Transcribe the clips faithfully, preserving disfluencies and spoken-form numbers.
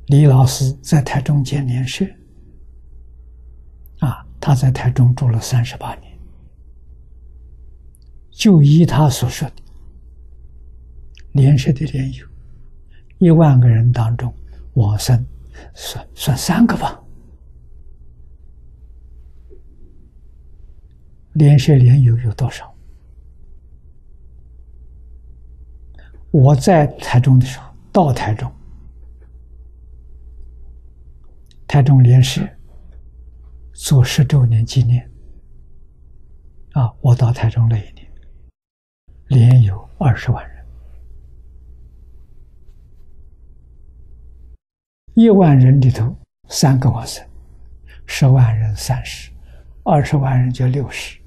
李老师在台中建莲社，啊，他在台中住了三十八年，就依他所说的，莲社的莲友，一万个人当中，往生算算三个吧。莲社莲友有多少？我在台中的时候，到台中，台中莲社做十周年纪念，啊，我到台中那一年，莲有二十万人，一万人里头三个往生，十万人三十，二十万人就六十，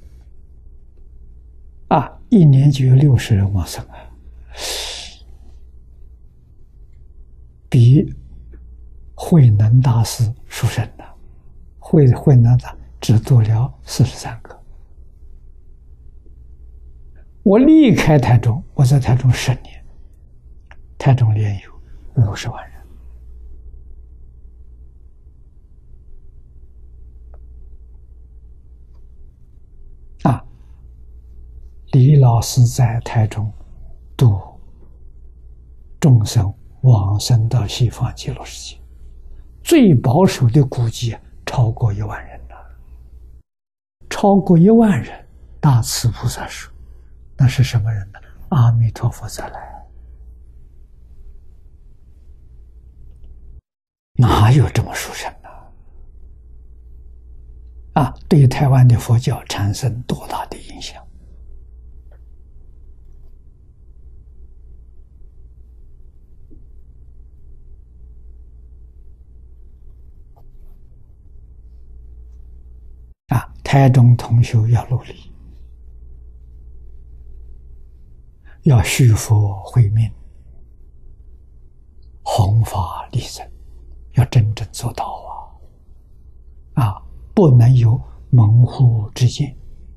啊，一年就有六十人往生啊，比慧能大师殊胜的，慧慧能大只做了四十三个。我离开台中，我在台中十年，台中莲有五十万人。啊，李老师在台中度众生往生到西方极乐世界，最保守的估计超过一万人了，超过一万人。大慈菩萨说，那是什么人呢？阿弥陀佛再来，哪有这么殊胜呢？啊，对台湾的佛教产生多大的影响？啊，台中同修要努力，要续佛慧命，弘法利生，要真正做到啊！啊，不能有门户之见。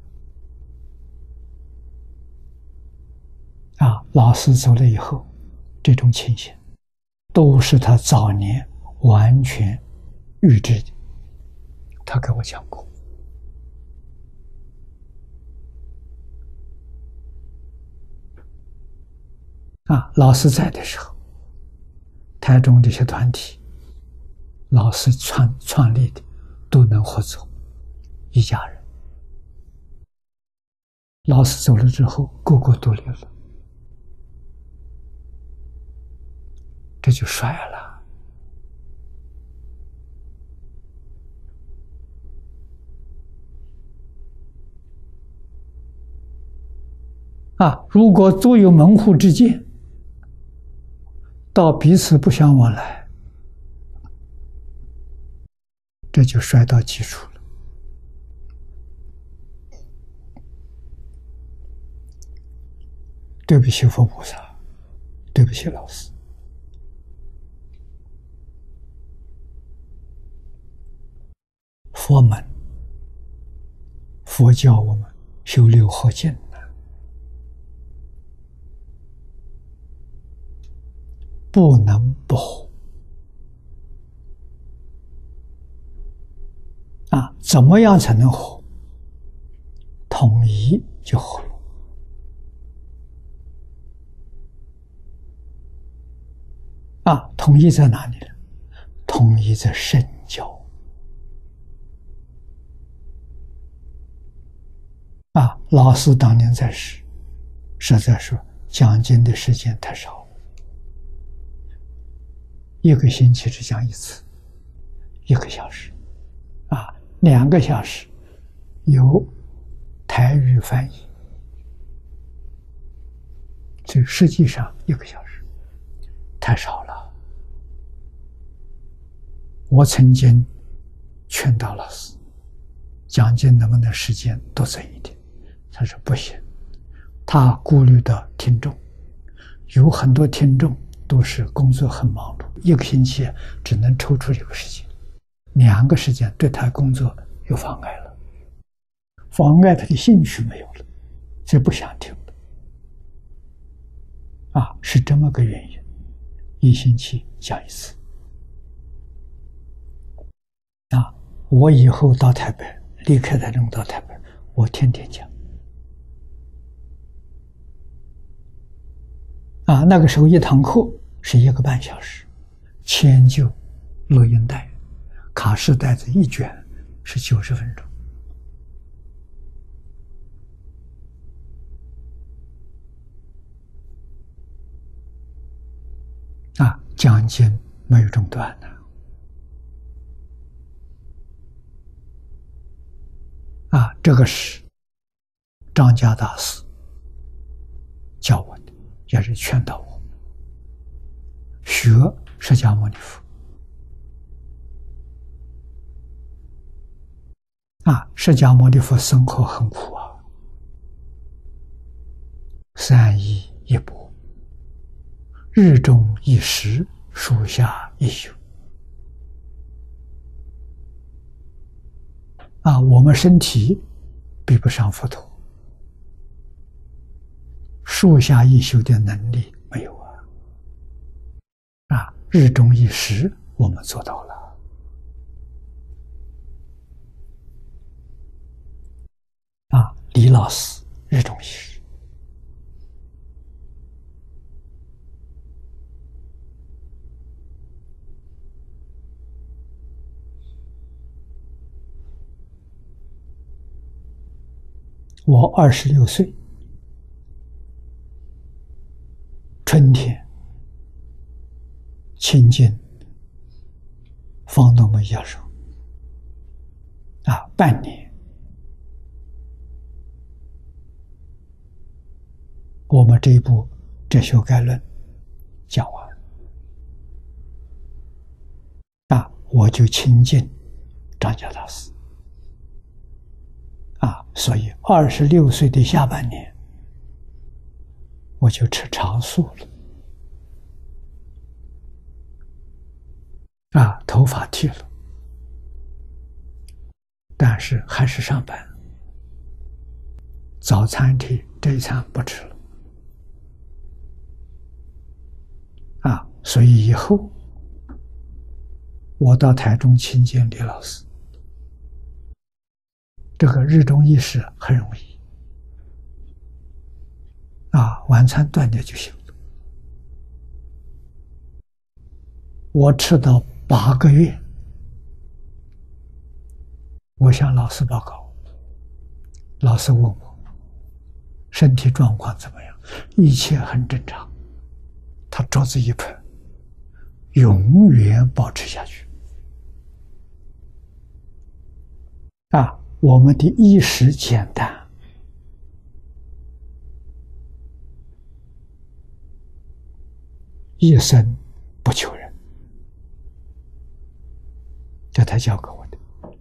啊，老师走了以后，这种情形都是他早年完全预知的，他给我讲过。啊，老师在的时候，台中这些团体，老师创创立的都能合作，一家人。老师走了之后，个个独立了，这就衰了。啊，如果都有门户之见，到彼此不相往来，这就衰到基础了。对不起佛菩萨，对不起老师。佛门，佛教我们修六合敬，不能不活啊！怎么样才能活？统一就活了。啊，统一在哪里呢？统一在圣教。啊，老师当年在世，实在说讲经的时间太少了。一个星期只讲一次，一个小时，啊，两个小时由台语翻译，这实际上一个小时太少了。我曾经劝导老师，讲经能不能时间多增一点？他说不行，他顾虑到听众，有很多听众都是工作很忙碌，一个星期只能抽出一个时间，两个时间对他工作有妨碍了，妨碍他的兴趣没有了，所以不想听了。啊，是这么个原因，一星期讲一次。 啊，我以后到台北，离开台中到台北，我天天讲。啊，那个时候一堂课是一个半小时，迁就录音带，卡式带子一卷是九十分钟。啊，讲经没有中断的。啊，这个是张家大师教我的，也是劝导我学释迦牟尼佛。啊，释迦牟尼佛生活很苦啊，三衣一钵，日中一食，树下一宿。啊，我们身体比不上佛陀，树下一宿的能力没有啊！啊，日中一食我们做到了。啊，李老师日中一食。我二十六岁，春天亲近方东梅教授，啊，半年，我们这一部《哲学概论》讲完，啊，我就亲近张家大师。啊，所以二十六岁的下半年，我就吃长素了。啊，头发剃了，但是还是上班。早餐剃，这一餐不吃了。啊，所以以后我到台中亲近李老师。这个日中一食很容易，啊，晚餐断掉就行了。我吃到八个月，我向老师报告，老师问我身体状况怎么样，一切很正常。他桌子一拍，永远保持下去。啊，我们的意识简单，一生不求人，这他教给我的。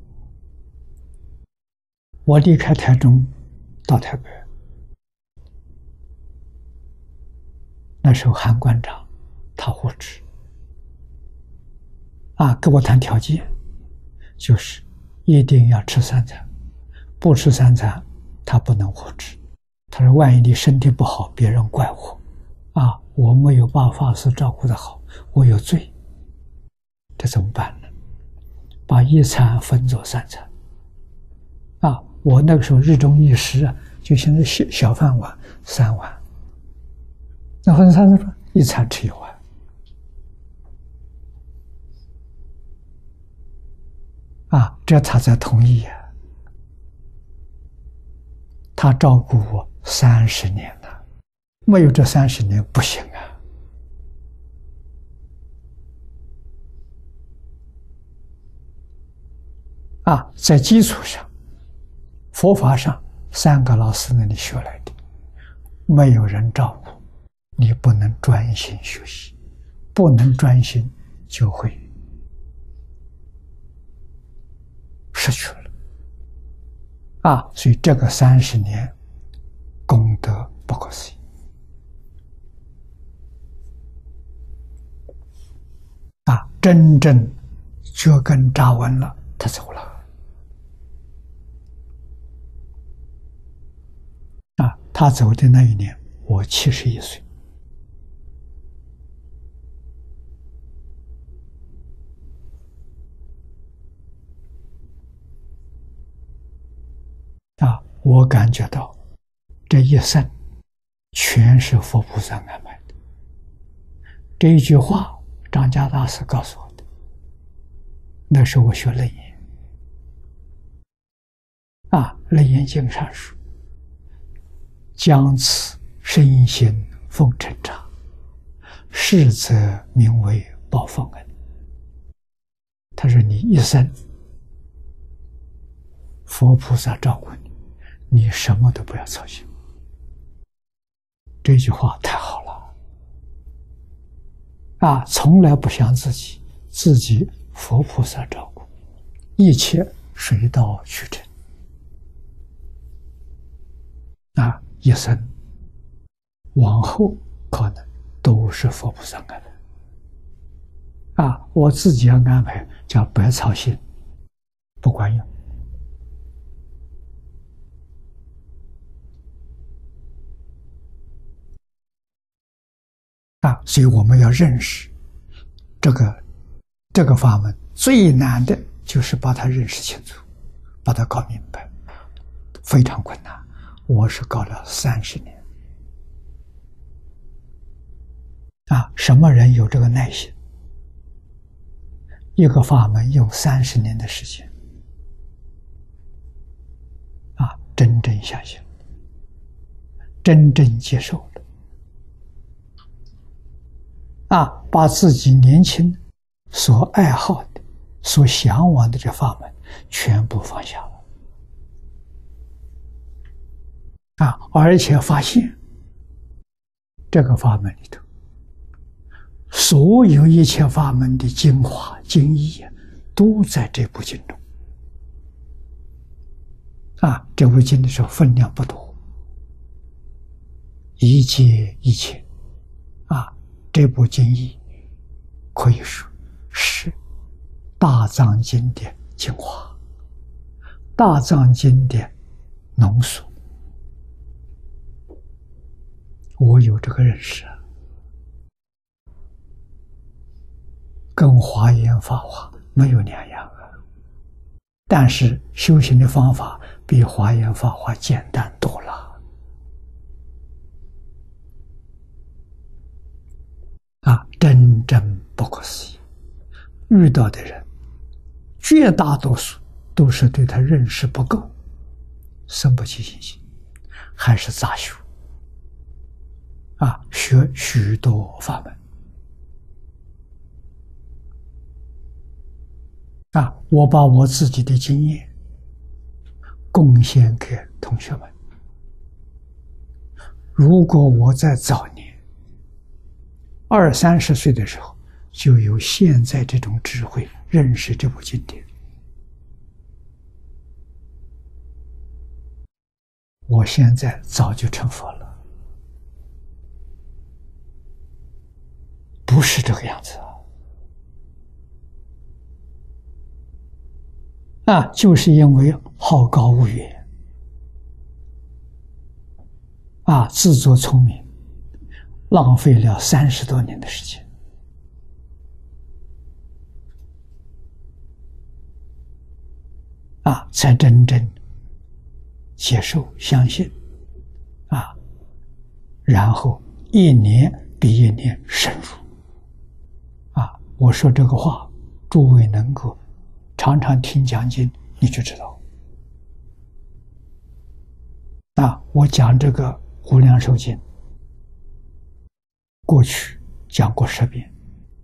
我离开台中到台北，那时候韩馆长他护持，啊，跟我谈条件，就是一定要吃三餐。不吃三餐，他不能护持。他说：“万一你身体不好，别人怪我，啊，我没有把法师照顾得好，我有罪，这怎么办呢？把一餐分作三餐。啊，我那个时候日中一食啊，就现在小小饭碗三碗，那分三餐，一餐吃一碗。啊，这他才同意啊。”他照顾我三十年了，没有这三十年不行啊！啊，在基础上，佛法上三个老师那里学来的，没有人照顾，你不能专心学习，不能专心就会失去了。啊，所以这个三十年功德不可思议。啊，真正脚跟扎稳了，他走了。啊，他走的那一年，我七十一岁。 我感觉到这一生全是佛菩萨安排的。这一句话，张家大师告诉我的，那是我学楞严啊，楞严经上说：“将此身心奉承察，是则名为报奉恩。”他说：“你一生佛菩萨照顾你，你什么都不要操心。”这句话太好了啊！从来不想自己，自己佛菩萨照顾，一切水到渠成啊！一生往后可能都是佛菩萨安排啊！我自己要安排，叫白操心，不管用。啊，所以我们要认识这个这个法门最难的就是把它认识清楚，把它搞明白，非常困难。我是搞了三十年。啊，什么人有这个耐心？一个法门用三十年的时间，啊，真正相信，真正接受了。啊，把自己年轻所爱好的、所向往的这法门全部放下了，啊，而且发现这个法门里头，所有一切法门的精华精义都在这部经中。啊，这部经的时候分量不多，一切一切。啊。这部经义可以说是大藏经的精华，大藏经的浓缩。我有这个认识，跟华严法华没有两样啊。但是修行的方法比华严法华简单多了。啊，真正不可思议！遇到的人，绝大多数都是对他认识不够，生不起信心，还是杂修。啊，学许多法门。啊，我把我自己的经验贡献给同学们。如果我在早年，二三十岁的时候，就有现在这种智慧，认识这部经典，我现在早就成佛了。不是这个样子啊！啊，就是因为好高骛远，啊，自作聪明。浪费了三十多年的时间，啊，才真正接受、相信，啊，然后一年比一年深入，啊，我说这个话，诸位能够常常听讲经，你就知道。啊，我讲这个《无量寿经》。过去讲过十遍，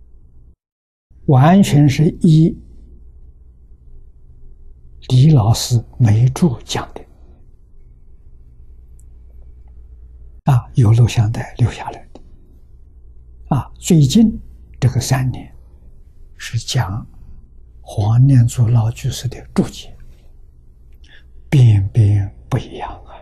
完全是依李老师每注讲的，啊，有录像带留下来的，啊，最近这个三年是讲黄念祖老居士的注解，遍遍不一样啊。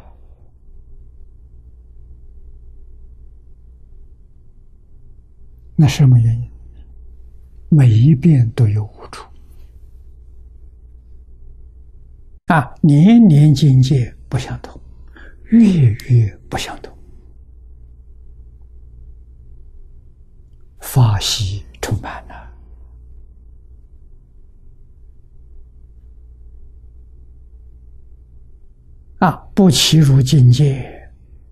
那什么原因？每一遍都有悟处啊，年年境界不相同，月月不相同，法喜充满了。 啊，不欺辱境界，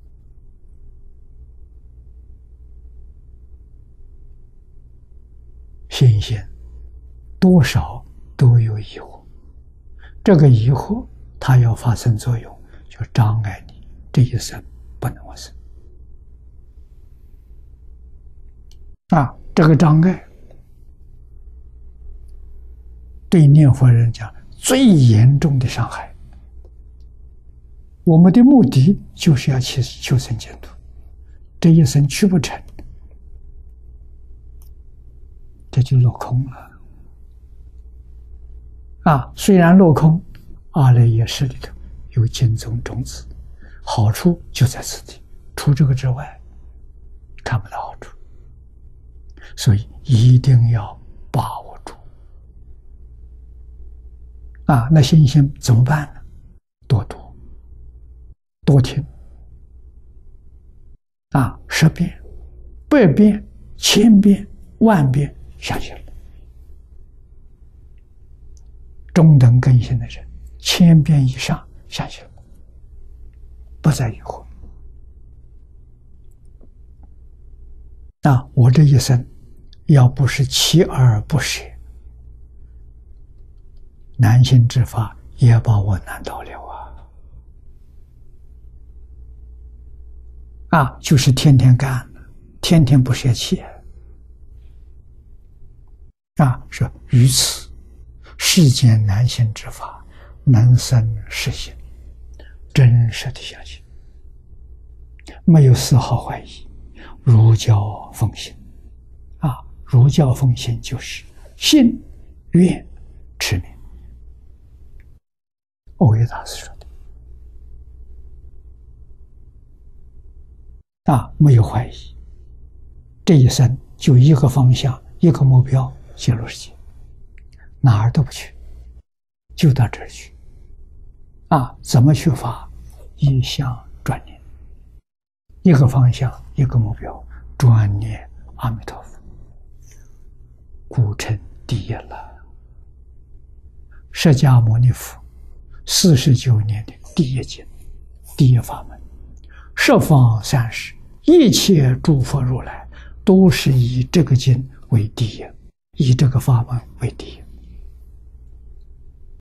心性多少都有疑惑，这个疑惑它要发生作用，就障碍你这一生不能往生。啊，这个障碍对念佛人讲最严重的伤害。我们的目的就是要去求生净土，这一生去不成，这就落空了。啊，虽然落空，阿赖耶识里头有经宗种子，好处就在此地，除这个之外看不到好处，所以一定要把握住。啊，那信心怎么办呢？多读。多听啊，十遍、百遍、千遍、万遍相信了。中等根性的人，千遍以上相信了，不再疑惑。啊，我这一生要不是锲而不舍，难行之法也把我难倒了啊！啊，就是天天干，天天不舍弃。啊，说于此世间难行之法，能生实行，真实的相信，没有丝毫怀疑。儒教奉行，啊，儒教奉行就是信、愿、持名。欧耶大师说的。啊，没有怀疑，这一生就一个方向，一个目标，极乐世界，哪儿都不去，就到这儿去。啊，怎么去法？一向专念，一个方向，一个目标，专念阿弥陀佛，故成第一了。释迦牟尼佛四十九年的第一经，第一法门，十方三世一切诸佛如来都是以这个经为第一，以这个法门为第一。